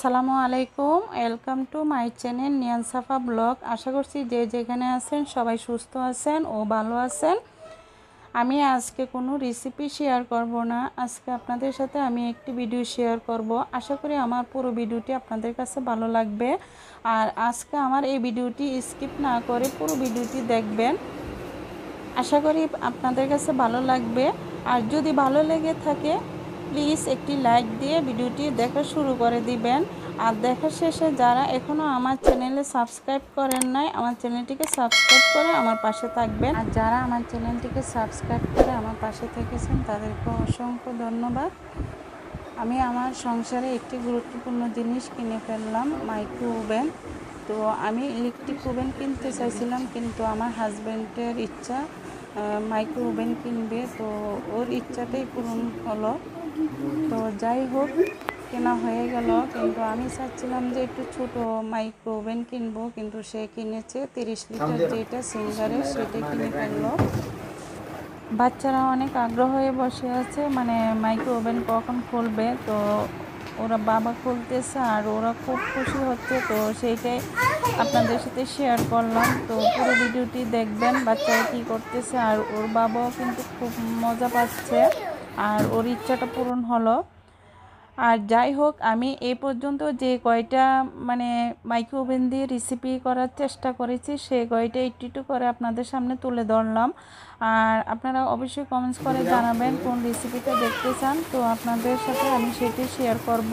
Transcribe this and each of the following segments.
আসসালামু আলাইকুম, welcome to my channel Niyan Safa blog. আশা করছি যে যেখানে আছেন সবাই সুস্থ আছেন ও ভালো আছেন। আমি আজকে কোনো রেসিপি শেয়ার করব না, আজকে আপনাদের সাথে আমি একটি ভিডিও শেয়ার করব। আশা করি আমার পুরো ভিডিওটি আপনাদের কাছে ভালো লাগবে। আর আজকে আমার এই ভিডিওটি স্কিপ না করে পুরো ভিডিওটি দেখবেন, আশা করি আপনাদের কাছে ভালো লাগবে। আর যদি ভালো লেগে থাকে প্লিজ একটি লাইক দিয়ে ভিডিওটি দেখা শুরু করে দিবেন। আর দেখা শেষে যারা এখনও আমার চ্যানেলে সাবস্ক্রাইব করেন নাই, আমার চ্যানেলটিকে সাবস্ক্রাইব করে আমার পাশে থাকবেন। আর যারা আমার চ্যানেলটিকে সাবস্ক্রাইব করে আমার পাশে থেকেছেন তাদেরকে অসংখ্য ধন্যবাদ। আমি আমার সংসারে একটি গুরুত্বপূর্ণ জিনিস কিনে ফেললাম, মাইক্রো ওভেন। তো আমি ইলেকট্রিক ওভেন কিনতে চাইছিলাম, কিন্তু আমার হাজব্যান্ডের ইচ্ছা মাইক্রো ওভেন কিনবে, তো ওর ইচ্ছাটাই পূরণ হলো। তো যাই হোক, কেনা হয়ে গেল। কিন্তু আমি চাচ্ছিলাম যে একটু ছোট মাইক্রো ওভেন কিনবো, কিন্তু সে কিনেছে 30 লিটার যেটা সিঙ্গারের, সেটা কিনে ফেললো। বাচ্চারা অনেক আগ্রহ হয়ে বসে আছে, মানে মাইক্রো ওভেন কখন খুলবে। তো ওরা বাবা খুলতেছে আর ওরা খুব খুশি হচ্ছে, তো সেইটাই আপনাদের সাথে শেয়ার করলাম। তো পুরো ভিডিওটি দেখবেন বাচ্চারা কী করতেছে। আর ওর বাবাও কিন্তু খুব মজা পাচ্ছে আর ওর ইচ্ছাটা পূরণ হলো। আর যাই হোক, আমি এই পর্যন্ত যে কয়টা মানে মাইক্রো ওভেন দিয়ে রেসিপি করার চেষ্টা করেছি সেই কয়টা একটু করে আপনাদের সামনে তুলে ধরলাম। আর আপনারা অবশ্যই কমেন্টস করে জানাবেন কোন রেসিপিটা দেখতে চান, তো আপনাদের সাথে আমি সেটি শেয়ার করব।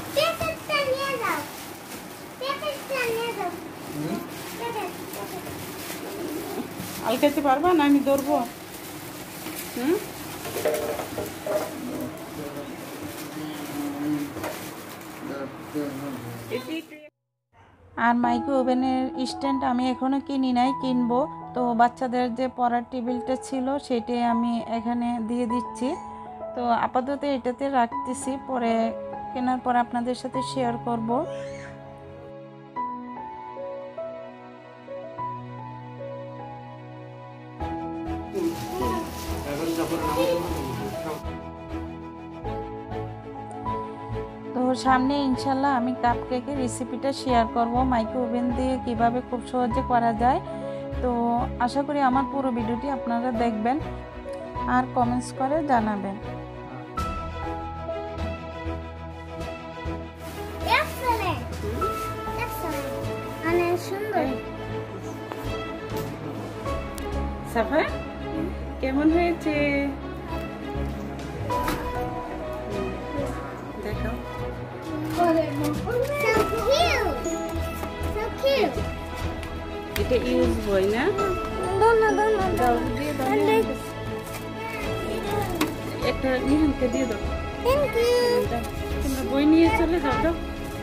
আলকাতে পারবা না? আমি ধরবো। আর মাইক্রো ওভেনের স্ট্যান্ড আমি এখনও কিনি নাই, কিনবো। তো বাচ্চাদের যে পড়ার টেবিলটা ছিল সেটাই আমি এখানে দিয়ে দিচ্ছি। তো আপাতত এটাতে রাখতেছি, পরে কেনার পর আপনাদের সাথে শেয়ার করব। তো সামনে ইনশাল্লাহ আমি কাপ কেকের রেসিপিটা শেয়ার করব, মাইক্রো ওভেন দিয়ে কিভাবে খুব সহজে করা যায়। তো আশা করি আমার পুরো ভিডিওটি আপনারা দেখবেন আর কমেন্টস করে জানাবেন। সাফা কেমন হয়েছে দেখো। এটা ইউজ বই না, একটা নিহানকে দিয়ে দাও। তোমরা বই নিয়ে চলে যাও। দাও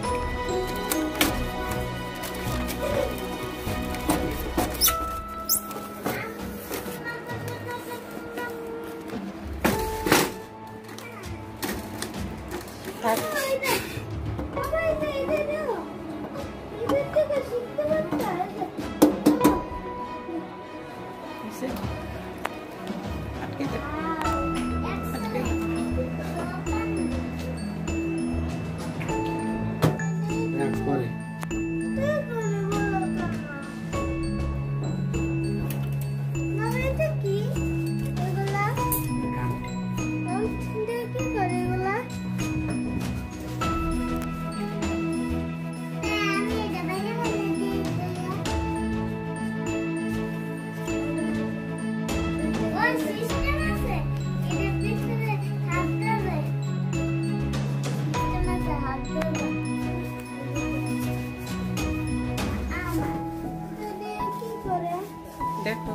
দেখো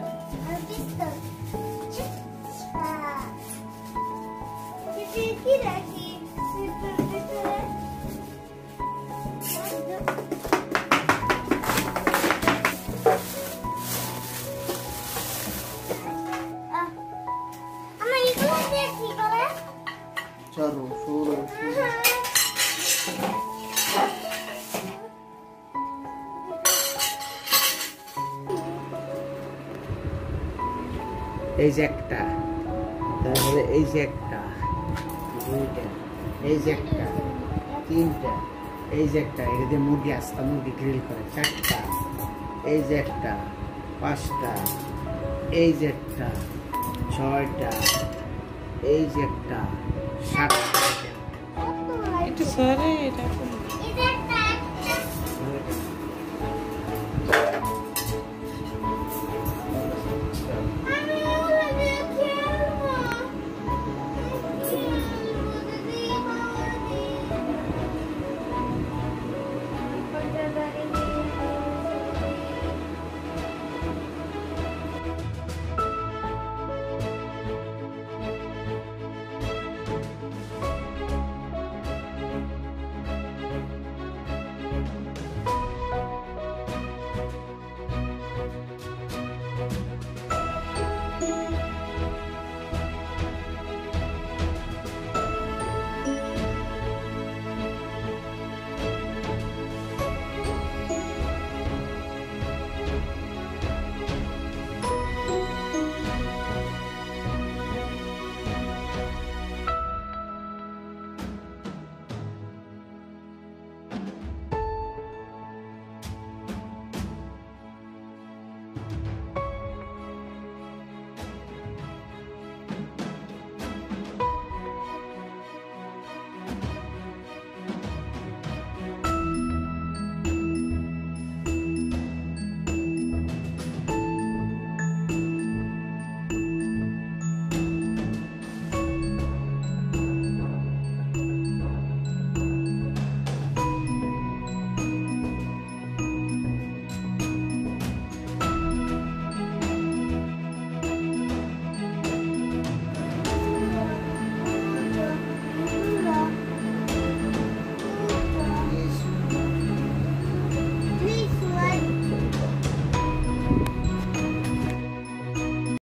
এই যে একটা, তারপরে এই যে একটা, দুইটা, এই যে একটা, তিনটা, এই যে একটা, এটা দিয়ে মুরগি আস্তা মুরগি গ্রিল করে 4টা, এই যে একটা 5টা, এই যে একটা 6টা, এই যে একটা 7টা। একটু সরে এটা